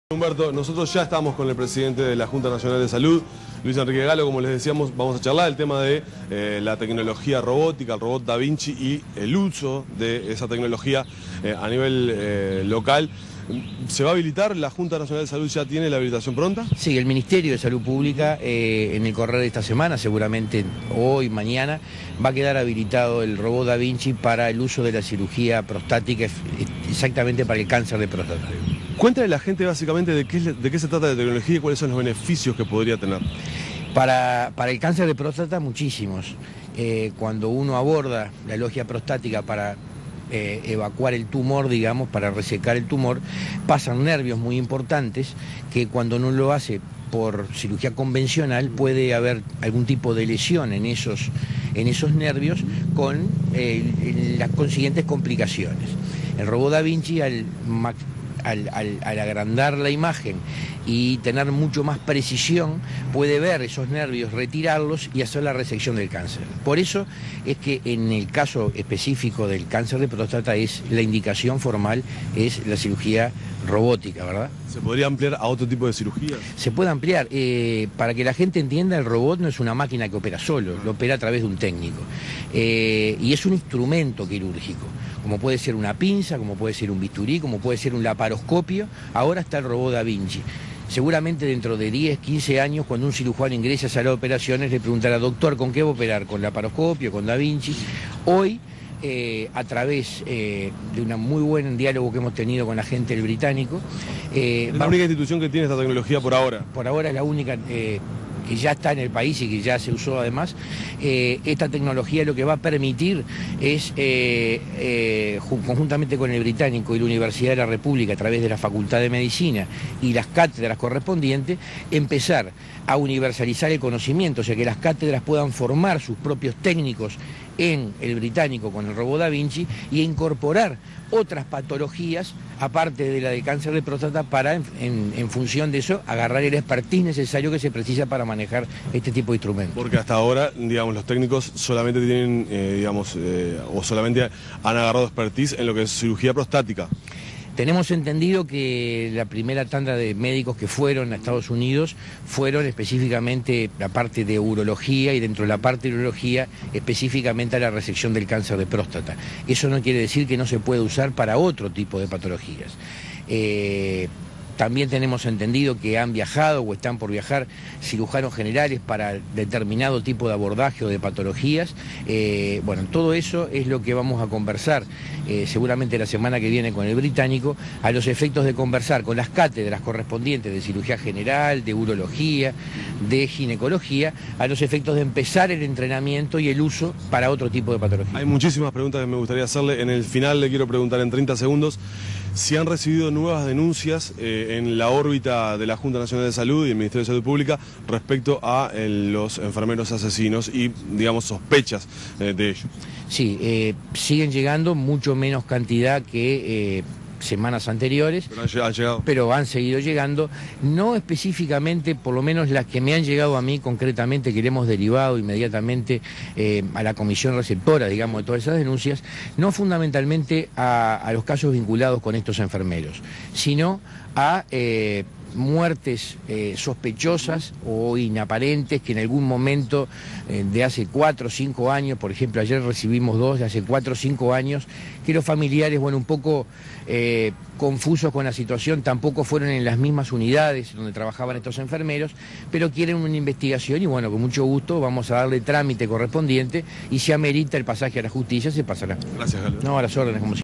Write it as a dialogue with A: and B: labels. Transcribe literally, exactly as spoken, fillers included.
A: Humberto, nosotros ya estamos con el presidente de la Junta Nacional de Salud, Luis Enrique Galo. Como les decíamos, vamos a charlar el tema de eh, la tecnología robótica, el robot Da Vinci y el uso de esa tecnología eh, a nivel eh, local. ¿Se va a habilitar? ¿La Junta Nacional de Salud ya tiene la habilitación pronta?
B: Sí, el Ministerio de Salud Pública eh, en el correr de esta semana, seguramente hoy, mañana, va a quedar habilitado el robot Da Vinci para el uso de la cirugía prostática, exactamente para el cáncer de próstata.
A: Cuéntale a la gente básicamente de qué, de qué se trata la tecnología y cuáles son los beneficios que podría tener.
B: Para, para el cáncer de próstata, muchísimos. Eh, cuando uno aborda la logia prostática para eh, evacuar el tumor, digamos, para resecar el tumor, pasan nervios muy importantes que cuando uno lo hace por cirugía convencional puede haber algún tipo de lesión en esos, en esos nervios con eh, las consiguientes complicaciones. El robot Da Vinci, al Al, al, al agrandar la imagen y tener mucho más precisión, puede ver esos nervios, retirarlos y hacer la resección del cáncer. Por eso es que en el caso específico del cáncer de próstata es la indicación formal, es la cirugía robótica, ¿verdad?
A: ¿Se podría ampliar a otro tipo de cirugías?
B: Se puede ampliar. Eh, para que la gente entienda, el robot no es una máquina que opera solo, lo opera a través de un técnico. Eh, y es un instrumento quirúrgico, como puede ser una pinza, como puede ser un bisturí, como puede ser un laparoscopio. Ahora está el robot Da Vinci. Seguramente dentro de diez, quince años, cuando un cirujano ingrese a sala de operaciones, le preguntará: doctor, ¿con qué va a operar? ¿Con laparoscopio, con Da Vinci? Hoy, eh, a través eh, de un muy buen diálogo que hemos tenido con la gente del británico...
A: Eh, es la única institución que tiene esta tecnología por ahora.
B: Por ahora es la única... Eh, que ya está en el país y que ya se usó además. Eh, esta tecnología lo que va a permitir es, eh, eh, conjuntamente con el británico y la Universidad de la República, a través de la Facultad de Medicina y las cátedras correspondientes, empezar a universalizar el conocimiento, o sea, que las cátedras puedan formar sus propios técnicos en el británico con el robot Da Vinci y incorporar otras patologías, aparte de la de cáncer de próstata, para, en, en, en función de eso, agarrar el expertise necesario que se precisa para manejar este tipo de instrumentos.
A: Porque hasta ahora, digamos, los técnicos solamente tienen, eh, digamos, eh, o solamente han agarrado expertise en lo que es cirugía prostática.
B: Tenemos entendido que la primera tanda de médicos que fueron a Estados Unidos fueron específicamente la parte de urología y dentro de la parte de urología específicamente a la resección del cáncer de próstata. Eso no quiere decir que no se pueda usar para otro tipo de patologías. Eh, También tenemos entendido que han viajado o están por viajar cirujanos generales para determinado tipo de abordaje o de patologías. Eh, bueno, todo eso es lo que vamos a conversar eh, seguramente la semana que viene con el británico, a los efectos de conversar con las cátedras correspondientes de cirugía general, de urología, de ginecología, a los efectos de empezar el entrenamiento y el uso para otro tipo de patología.
A: Hay muchísimas preguntas que me gustaría hacerle. En el final le quiero preguntar en treinta segundos si han recibido nuevas denuncias eh, en la órbita de la Junta Nacional de Salud y el Ministerio de Salud Pública respecto a eh, los enfermeros asesinos y, digamos, sospechas eh, de ellos.
B: Sí, eh, siguen llegando, mucho menos cantidad que eh, semanas anteriores,
A: pero han llegado.
B: Pero han seguido llegando, no específicamente, por lo menos las que me han llegado a mí concretamente, que le hemos derivado inmediatamente eh, a la comisión receptora, digamos, de todas esas denuncias, no fundamentalmente a, a los casos vinculados con estos enfermeros, sino a eh, muertes eh, sospechosas o inaparentes que en algún momento eh, de hace cuatro o cinco años, por ejemplo, ayer recibimos dos de hace cuatro o cinco años, que los familiares, bueno, un poco eh, confusos con la situación, tampoco fueron en las mismas unidades donde trabajaban estos enfermeros, pero quieren una investigación y bueno, con mucho gusto vamos a darle trámite correspondiente y si amerita el pasaje a la justicia, se pasará.
A: Gracias, Galo.
B: No, a las órdenes, como siempre.